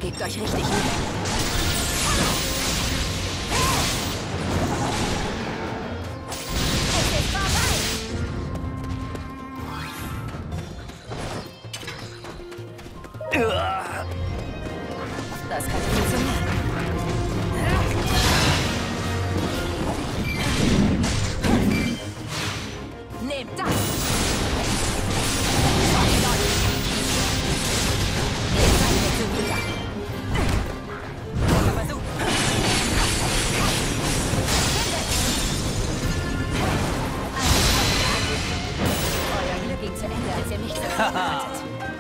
gebt euch richtig Mühe. Das kann funktionieren. Nehmt das! Ihr seid mir zu wieder. Versuch. Euer Glück ging zu Ende, als ihr mich zerstört hattet.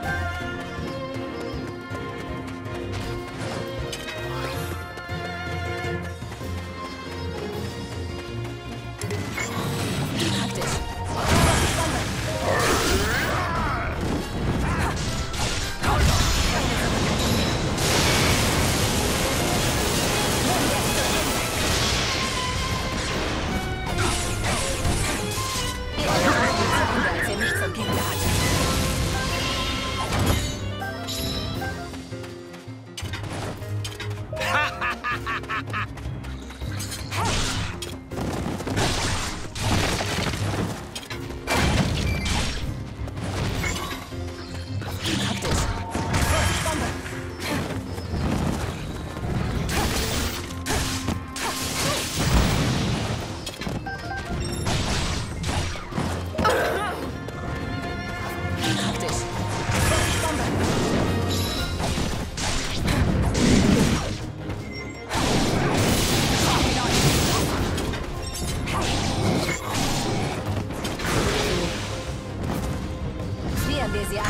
Wir sie an.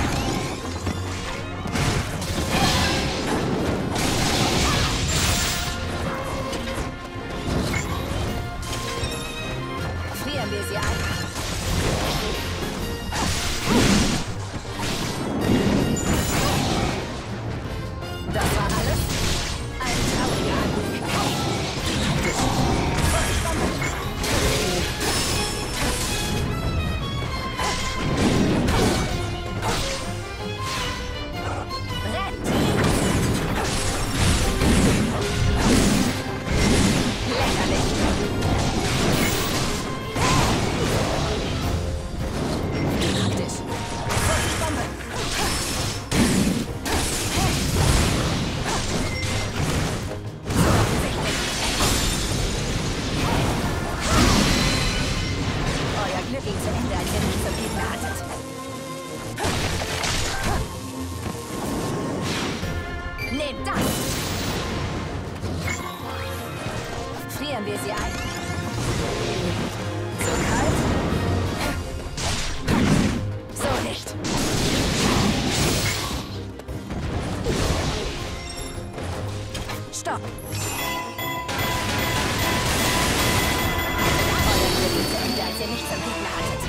Frieren wir sie ein. Das war alles? Ein trauriger Anblick. Ging zu Ende, als ihr mich zum Gegner hattet. Nehmt das! Frieren wir sie ein. So kalt? So nicht. Stopp! Zu Ende, als ihr mich zum Gegner hattet.